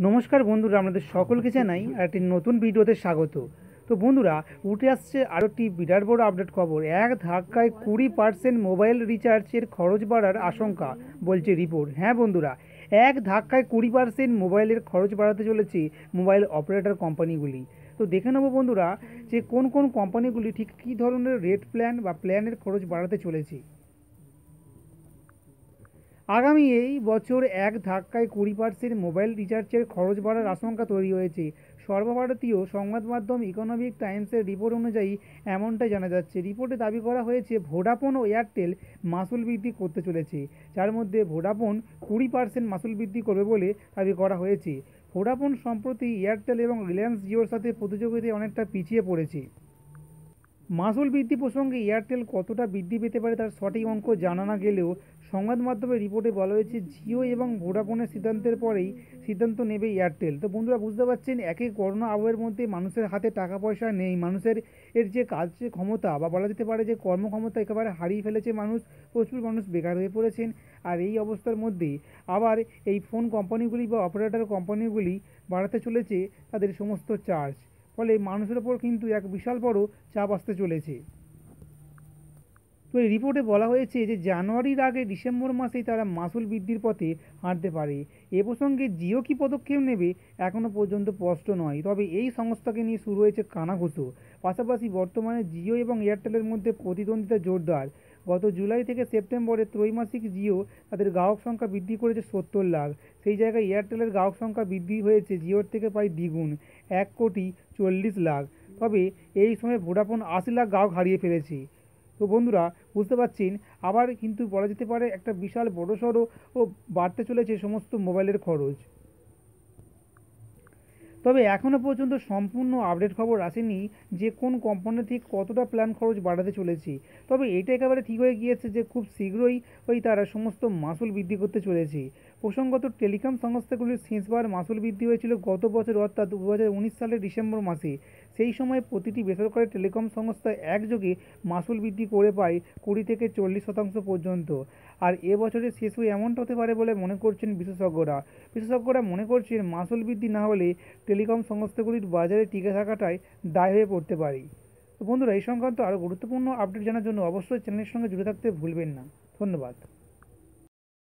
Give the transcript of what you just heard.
নমস্কার বন্ধুরা, আপনাদের সকলকে জানাই আর একটি নতুন ভিডিওতে স্বাগত। তো বন্ধুরা, উঠে আসছে আরও একটি বিরাট বড় আপডেট খবর। এক ধাক্কায় 20% মোবাইল রিচার্জের খরচ বাড়ার আশঙ্কা, বলছে রিপোর্ট। হ্যাঁ বন্ধুরা, এক ধাক্কায় 20% মোবাইলের খরচ বাড়াতে চলেছে মোবাইল অপারেটর কোম্পানিগুলি। তো দেখে নেবো বন্ধুরা যে কোন কোন কোম্পানিগুলি ঠিক কী ধরনের রেট প্ল্যান বা প্ল্যানের খরচ বাড়াতে চলেছে। আগামী এই বছর এক ধাক্কায় 20% মোবাইল রিচার্জের খরচ বাড়ার আশঙ্কা তৈরি হয়েছে। সর্বভারতীয় সংবাদ মাধ্যম ইকোনমিক টাইমসের রিপোর্ট অনুযায়ী এমনটাই জানা যাচ্ছে। রিপোর্টে দাবি করা হয়েছে ভোডাফোন ও এয়ারটেল মাসুল বৃদ্ধি করতে চলেছে, যার মধ্যে ভোডাফোন 20% মাসুল বৃদ্ধি করবে বলে দাবি করা হয়েছে। ভোডাফোন সম্প্রতি এয়ারটেল এবং রিলায়েন্স জিওর সাথে প্রতিযোগিতায় অনেকটা পিছিয়ে পড়েছে। মাসুল বৃদ্ধি প্রসঙ্গে এয়ারটেল কতটা বৃদ্ধি পেতে পারে তার সঠিক অঙ্ক জানা না গেলেও সংবাদ মাধ্যমের রিপোর্টে বলা হয়েছে জিও এবং ভোডাফোনের সিদ্ধান্তের পরেই সিদ্ধান্ত নেবে এয়ারটেল। তো বন্ধুরা, বুঝতে পারছেন, একে করোনা আবহের মধ্যে মানুষের হাতে টাকা পয়সা নেই, মানুষের যে কাজের ক্ষমতা বা বলা যেতে পারে যে কর্মক্ষমতা একেবারে হারিয়ে ফেলেছে মানুষ, প্রচুর মানুষ বেকার হয়ে পড়েছেন। আর এই অবস্থার মধ্যে আবার এই ফোন কোম্পানিগুলি বা অপারেটর কোম্পানিগুলি বাড়াতে চলেছে তাদের সমস্ত চার্জ, ফলে মানুষের ওপর কিন্তু এক বিশাল বড় চাপ আসতে চলেছে। তো এই রিপোর্টে বলা হয়েছে যে জানুয়ারির আগে ডিসেম্বর মাসেই তারা মাসুল বৃদ্ধির পথে হাঁটতে পারে। এ প্রসঙ্গে জিও কী পদক্ষেপ নেবে এখনও পর্যন্ত স্পষ্ট নয়, তবে এই সংস্থাকে নিয়ে শুরু হয়েছে কানাঘুষো। পাশাপাশি বর্তমানে জিও এবং এয়ারটেলের মধ্যে প্রতিদ্বন্দ্বিতা জোরদার। গত জুলাই থেকে সেপ্টেম্বরে ত্রৈমাসিক জিও তাদের গ্রাহক সংখ্যা বৃদ্ধি করেছে 70 লাখ। সেই জায়গায় এয়ারটেলের গ্রাহক সংখ্যা বৃদ্ধি হয়েছে জিওর থেকে প্রায় দ্বিগুণ, 1,40,00,000। তবে এই সময় ভোডাফোন 80 লাখ গ্রাহক হারিয়ে ফেলেছে। তো বন্ধুরা, বুঝতে পারছেন, আবার কিন্তু বলা যেতে পারে একটা বিশাল বড়সড় ও বাড়তে চলেছে সমস্ত মোবাইলের খরচ। তবে এখনও পর্যন্ত সম্পূর্ণ আপডেট খবর আসেনি যে কোন কোম্পানি ঠিক কতটা প্ল্যান খরচ বাড়াতে চলেছে। তবে এটা একেবারে ঠিক হয়ে গিয়েছে যে খুব শীঘ্রই তারা সমস্ত মাসুল বৃদ্ধি করতে চলেছে। প্রসঙ্গত, টেলিকম সংস্থাগুলির শেষবার মাসুল বৃদ্ধি হয়েছিল গত বছর, অর্থাৎ 2019 সালের ডিসেম্বর মাসে। সেই সময় প্রতিটি বেসরকারি টেলিকম সংস্থা একযোগে মাসুল বৃদ্ধি করে পায় 20 থেকে 40% পর্যন্ত। আর এবছরের শেষও এমনটা হতে পারে বলে মনে করছেন বিশেষজ্ঞরা মনে করছেন মাসুল বৃদ্ধি না হলে টেলিকম সংস্থাগুলির বাজারে টিকে থাকাটাই দায় হয়ে পড়তে পারে। তো বন্ধুরা, এই সংক্রান্ত আরও গুরুত্বপূর্ণ আপডেট জানার জন্য অবশ্যই চ্যানেলের সঙ্গে জুড়ে থাকতে ভুলবেন না। ধন্যবাদ।